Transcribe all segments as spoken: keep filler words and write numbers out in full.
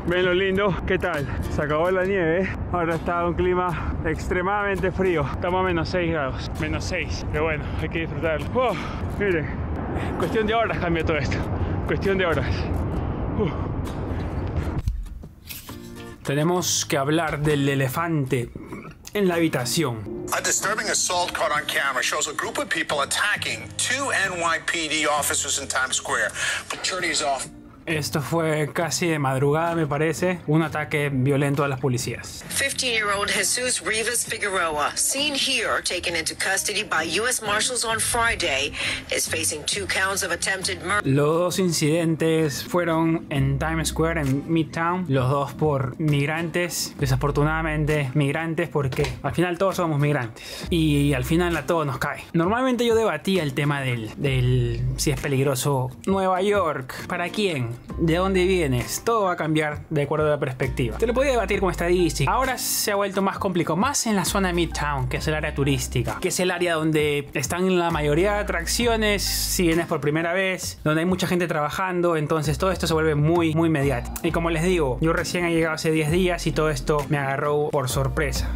Ven lo lindo, ¿qué tal? Se acabó la nieve, ahora está un clima extremadamente frío. Estamos a menos seis grados, menos seis, pero bueno, hay que disfrutarlo. Oh, miren, cuestión de horas cambia todo esto, cuestión de horas. Uh. Tenemos que hablar del elefante en la habitación. A disturbing assault caught on camera shows a group of people attacking two N Y P D officers in Times Square. Attorneys off. Esto fue casi de madrugada, me parece, un ataque violento a las policías. fifteen-year-old Jesus Rivas Figueroa, seen here taken into custody by U S Marshals on Friday, is facing two counts of attempted murder. Los dos incidentes fueron en Times Square, en Midtown, los dos por migrantes, desafortunadamente migrantes, porque al final todos somos migrantes y al final a todos nos cae. Normalmente yo debatía el tema del, del si es peligroso Nueva York, ¿para quién? ¿De dónde vienes? Todo va a cambiar de acuerdo a la perspectiva. Te lo podía debatir con estadística. Ahora se ha vuelto más complicado, más en la zona de Midtown, que es el área turística, que es el área donde están la mayoría de atracciones, si vienes por primera vez, donde hay mucha gente trabajando, entonces todo esto se vuelve muy, muy mediático. Y como les digo, yo recién he llegado hace diez días y todo esto me agarró por sorpresa.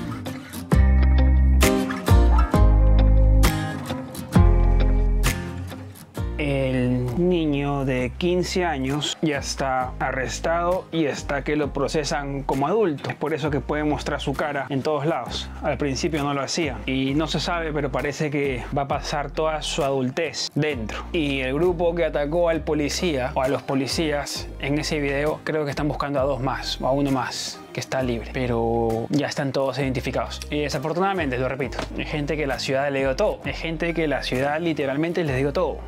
El niño de quince años ya está arrestado y está que lo procesan como adulto. Es por eso que puede mostrar su cara en todos lados. Al principio no lo hacía y no se sabe, pero parece que va a pasar toda su adultez dentro. Y el grupo que atacó al policía o a los policías en ese video, creo que están buscando a dos más o a uno más que está libre, pero ya están todos identificados. Y desafortunadamente, lo repito, hay gente que la ciudad le dio todo. Hay gente que la ciudad literalmente les dio todo.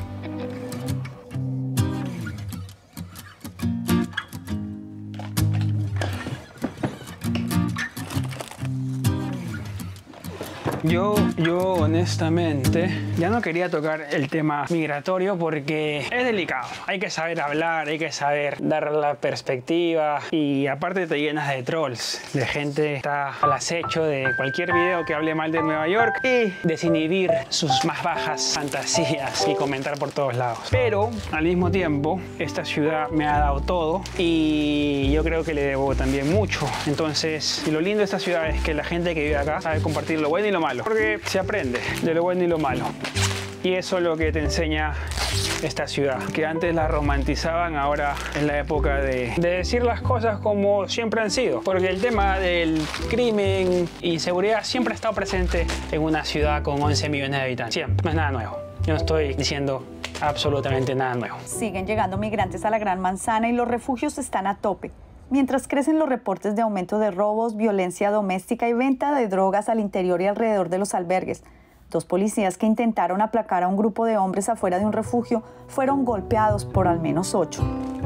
Yo, yo honestamente ya no quería tocar el tema migratorio porque es delicado. Hay que saber hablar, hay que saber dar la perspectiva y aparte te llenas de trolls, de gente que está al acecho de cualquier video que hable mal de Nueva York y desinhibir sus más bajas fantasías y comentar por todos lados. Pero al mismo tiempo esta ciudad me ha dado todo y yo creo que le debo también mucho. Entonces, y lo lindo de esta ciudad es que la gente que vive acá sabe compartir lo bueno y lo malo, porque se aprende de lo bueno y lo malo. Y eso es lo que te enseña esta ciudad, que antes la romantizaban, ahora es la época de, de decir las cosas como siempre han sido, porque el tema del crimen y inseguridad siempre ha estado presente en una ciudad con once millones de habitantes, siempre, no es nada nuevo. Yo no estoy diciendo absolutamente nada nuevo. Siguen llegando migrantes a la Gran Manzana y los refugios están a tope. Mientras crecen los reportes de aumento de robos, violencia doméstica y venta de drogas al interior y alrededor de los albergues. Dos policías que intentaron aplacar a un grupo de hombres afuera de un refugio fueron golpeados por al menos ocho.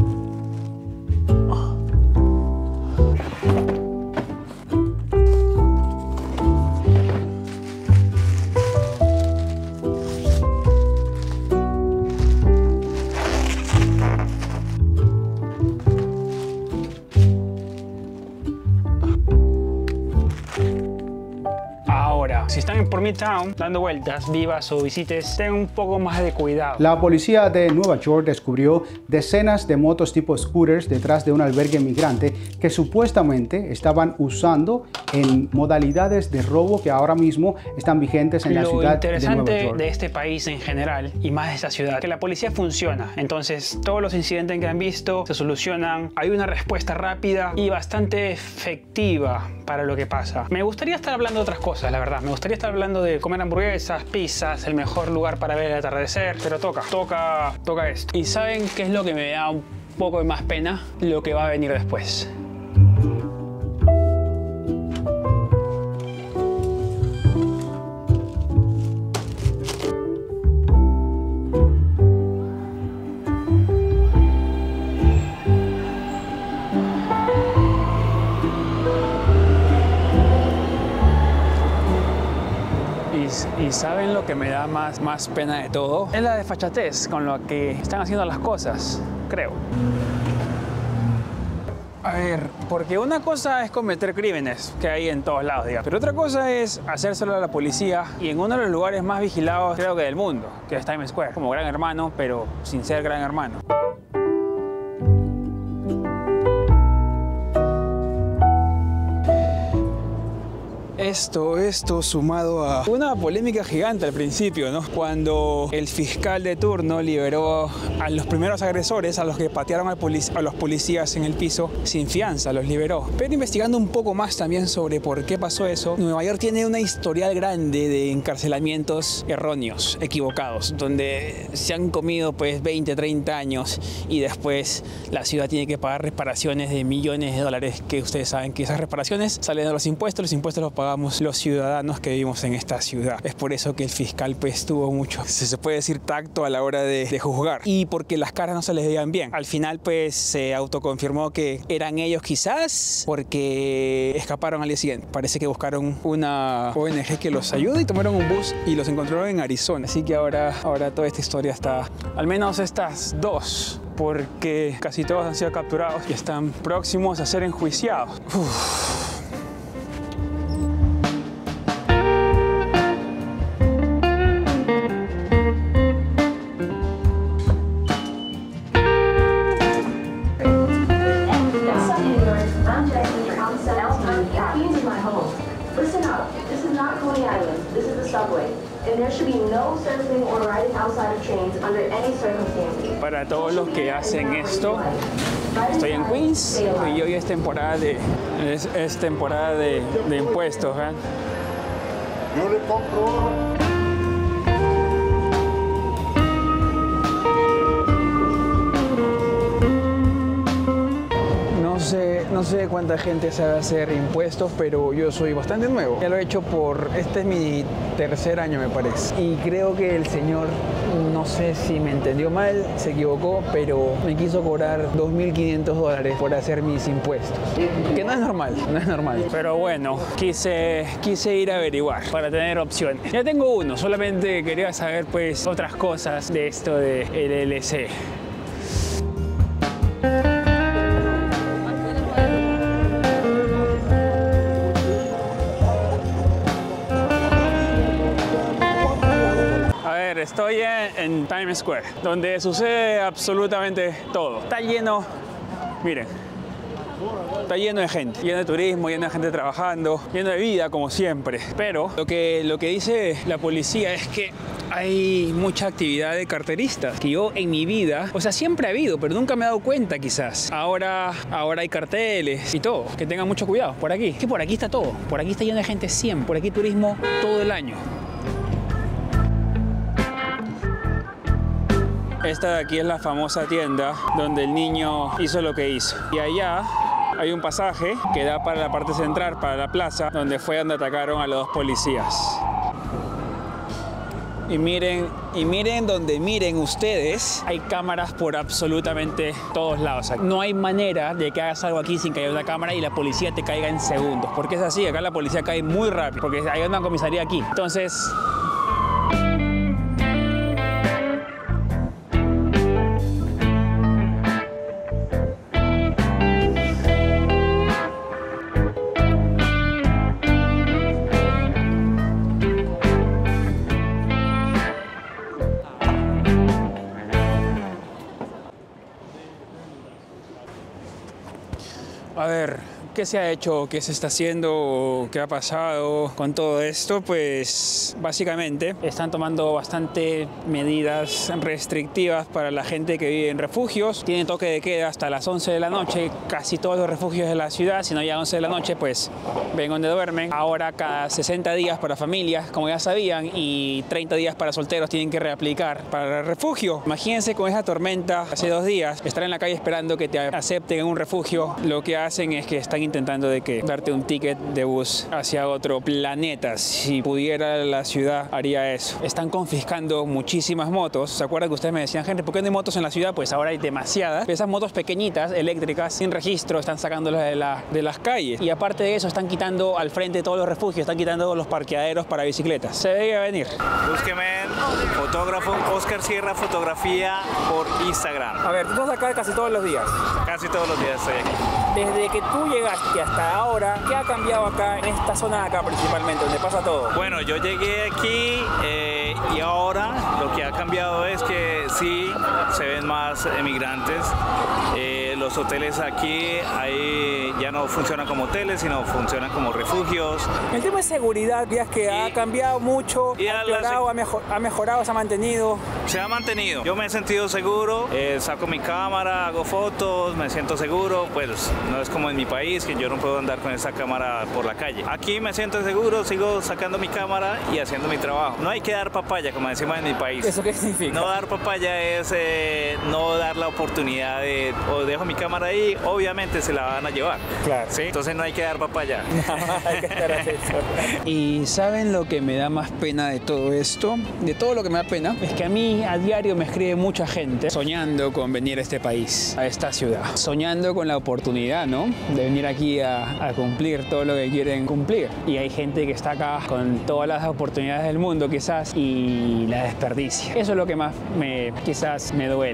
Si están por Midtown dando vueltas, vivas o visites, tengan un poco más de cuidado. La policía de Nueva York descubrió decenas de motos tipo scooters detrás de un albergue migrante que supuestamente estaban usando en modalidades de robo que ahora mismo están vigentes en la ciudad de Nueva York. Lo interesante de este país en general y más de esta ciudad, que la policía funciona. Entonces todos los incidentes que han visto se solucionan. Hay una respuesta rápida y bastante efectiva para lo que pasa. Me gustaría estar hablando de otras cosas, la verdad. Me gustaría estar hablando de comer hamburguesas, pizzas, el mejor lugar para ver el atardecer, pero toca, toca, toca esto. ¿Y saben qué es lo que me da un poco de más pena? Lo que va a venir después. Y saben lo que me da más, más pena de todo, es la desfachatez con lo que están haciendo las cosas, creo. A ver, porque una cosa es cometer crímenes que hay en todos lados, digamos, pero otra cosa es hacérselo a la policía y en uno de los lugares más vigilados, creo que del mundo, que es Times Square, como Gran Hermano, pero sin ser Gran Hermano. Esto, esto sumado a una polémica gigante al principio, ¿no? Cuando el fiscal de turno liberó a los primeros agresores, a los que patearon al polic- a los policías en el piso, sin fianza, los liberó. Pero investigando un poco más también sobre por qué pasó eso, Nueva York tiene una historial grande de encarcelamientos erróneos, equivocados, donde se han comido pues veinte, treinta años y después la ciudad tiene que pagar reparaciones de millones de dólares, que ustedes saben que esas reparaciones salen de los impuestos, los impuestos los pagamos los ciudadanos que vivimos en esta ciudad. Es por eso que el fiscal pues tuvo mucho, si se puede decir, tacto a la hora de, de juzgar, y porque las caras no se les veían bien. Al final pues se autoconfirmó que eran ellos, quizás porque escaparon al día siguiente. Parece que buscaron una O N G que los ayude y tomaron un bus y los encontraron en Arizona. Así que ahora, ahora toda esta historia está, al menos estas dos, porque casi todos han sido capturados y están próximos a ser enjuiciados. Uf. Listen up. This is not Coney Island. This is the subway. And there should be no surfing or riding outside of trains under any circumstances. Para todos los que hacen esto, estoy en Queens y hoy es temporada de, es, es temporada de, de impuestos, ¿eh? Yo le compro. No sé cuánta gente sabe hacer impuestos, pero yo soy bastante nuevo. Ya lo he hecho por... Este es mi tercer año, me parece. Y creo que el señor, no sé si me entendió mal, se equivocó, pero me quiso cobrar dos mil quinientos dólares por hacer mis impuestos. Que no es normal, no es normal. Pero bueno, quise, quise ir a averiguar para tener opciones. Ya tengo uno, solamente quería saber pues otras cosas de esto de L L C. Estoy en, en Times Square, donde sucede absolutamente todo. Está lleno, miren, está lleno de gente, lleno de turismo, lleno de gente trabajando, lleno de vida como siempre. Pero lo que, lo que dice la policía es que hay mucha actividad de carteristas, que yo en mi vida, o sea, siempre ha habido, pero nunca me he dado cuenta quizás. Ahora, ahora hay carteles y todo, que tengan mucho cuidado. Por aquí, que por aquí está todo, por aquí está lleno de gente siempre, por aquí turismo todo el año. Esta de aquí es la famosa tienda donde el niño hizo lo que hizo. Y allá hay un pasaje que da para la parte central, para la plaza, donde fue donde atacaron a los dos policías. Y miren, y miren donde miren ustedes, hay cámaras por absolutamente todos lados. No hay manera de que hagas algo aquí sin que haya una cámara y la policía te caiga en segundos. Porque es así, acá la policía cae muy rápido, porque hay una comisaría aquí. Entonces... A ver, ¿qué se ha hecho? ¿Qué se está haciendo? ¿Qué ha pasado con todo esto? Pues básicamente están tomando bastante medidas restrictivas para la gente que vive en refugios. Tienen toque de queda hasta las once de la noche, casi todos los refugios de la ciudad. Si no ya a once de la noche, pues ven donde duermen. Ahora cada sesenta días para familias, como ya sabían, y treinta días para solteros tienen que reaplicar para el refugio. Imagínense con esa tormenta hace dos días, estar en la calle esperando que te acepten en un refugio. Lo que hacen es que están intentando de que darte un ticket de bus hacia otro planeta. Si pudiera la ciudad haría eso. Están confiscando muchísimas motos. ¿Se acuerdan que ustedes me decían, gente, ¿por qué no hay motos en la ciudad? Pues ahora hay demasiadas. Esas motos pequeñitas, eléctricas, sin registro, están sacándolas de, la, de las calles. Y aparte de eso, están quitando al frente de todos los refugios, están quitando los parqueaderos para bicicletas. Se veía venir. Búsqueme fotógrafo Oscar Sierra Fotografía por Instagram. A ver, tú estás acá casi todos los días. Casi todos los días estoy aquí. Desde que tú llegaste hasta ahora, ¿qué ha cambiado acá en esta zona de acá principalmente, donde pasa todo? Bueno, yo llegué aquí eh, y ahora lo que ha cambiado es que sí se ven más emigrantes. Eh, los hoteles aquí ahí ya no funcionan como hoteles, sino funcionan como refugios. El tema de seguridad, ya que y, ha cambiado mucho, ha empeorado, ha, mejor, ha mejorado, se ha mantenido. Se ha mantenido. Yo me he sentido seguro, eh, saco mi cámara, hago fotos, me siento seguro. Pues no es como en mi país, que yo no puedo andar con esa cámara por la calle. Aquí me siento seguro, sigo sacando mi cámara y haciendo mi trabajo. No hay que dar papaya, como decimos en mi país. ¿Eso qué significa? No dar papaya es eh, no dar la oportunidad de, o dejo mi cámara ahí, obviamente se la van a llevar. Claro. ¿Sí? Entonces no hay que dar papaya. No, hay que estar atento. Y ¿saben lo que me da más pena de todo esto? De todo lo que me da pena, es que a mí a diario me escribe mucha gente soñando con venir a este país, a esta ciudad. Soñando con la oportunidad, ¿no? De venir aquí a, a cumplir todo lo que quieren cumplir. Y hay gente que está acá con todas las oportunidades del mundo quizás y la desperdicia. Eso es lo que más me, quizás me duele.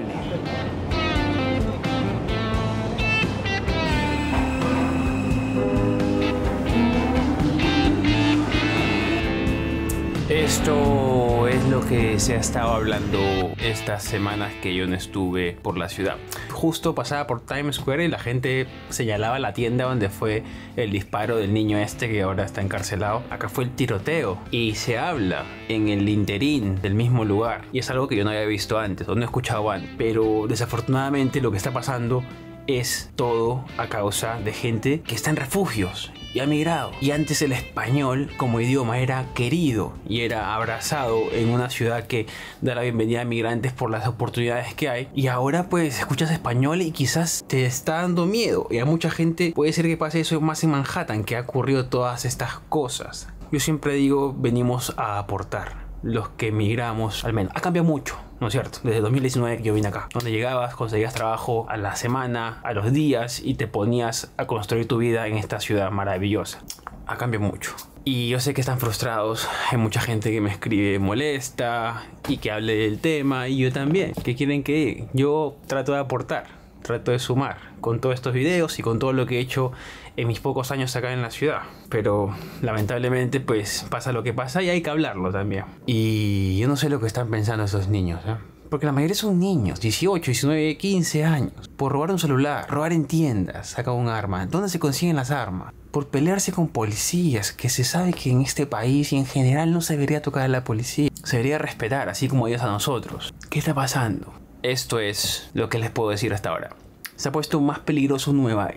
Esto es lo que se ha estado hablando estas semanas que yo no estuve por la ciudad. Justo pasaba por Times Square y la gente señalaba la tienda donde fue el disparo del niño este que ahora está encarcelado. Acá fue el tiroteo y se habla en el interín del mismo lugar. Y es algo que yo no había visto antes o no he escuchado antes. Pero desafortunadamente lo que está pasando es todo a causa de gente que está en refugios y ha migrado. Y antes el español como idioma era querido y era abrazado en una ciudad que da la bienvenida a migrantes por las oportunidades que hay. Y ahora pues escuchas español y quizás te está dando miedo. Y a mucha gente puede ser que pase eso más en Manhattan, que ha ocurrido todas estas cosas. Yo siempre digo, venimos a aportar. Los que migramos, al menos, ha cambiado mucho, ¿no es cierto? Desde dos mil diecinueve que yo vine acá, donde llegabas, conseguías trabajo a la semana, a los días y te ponías a construir tu vida en esta ciudad maravillosa. Ha cambiado mucho. Y yo sé que están frustrados, hay mucha gente que me escribe molesta y que hable del tema, y yo también, que quieren que yo trato de aportar, trato de sumar con todos estos videos y con todo lo que he hecho en mis pocos años acá en la ciudad. Pero lamentablemente pues pasa lo que pasa y hay que hablarlo también. Y yo no sé lo que están pensando esos niños, ¿eh? Porque la mayoría son niños, dieciocho, diecinueve, quince años. Por robar un celular, robar en tiendas, sacar un arma. ¿Dónde se consiguen las armas? Por pelearse con policías, que se sabe que en este país y en general no se debería tocar a la policía. Se debería respetar, así como ellos a nosotros. ¿Qué está pasando? Esto es lo que les puedo decir hasta ahora. Se ha puesto más peligroso Nueva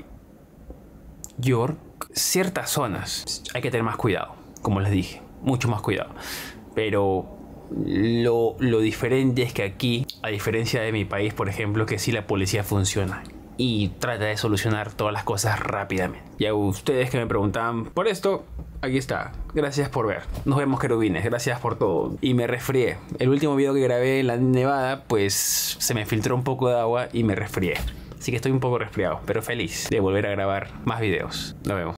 York. Ciertas zonas hay que tener más cuidado, como les dije, mucho más cuidado. Pero lo, lo diferente es que aquí, a diferencia de mi país, por ejemplo, que sí la policía funciona y trata de solucionar todas las cosas rápidamente. Y a ustedes que me preguntaban por esto, aquí está. Gracias por ver. Nos vemos, querubines. Gracias por todo. Y me resfrié. El último video que grabé en la nevada, pues se me filtró un poco de agua y me resfrié. Así que estoy un poco resfriado, pero feliz de volver a grabar más videos. Nos vemos.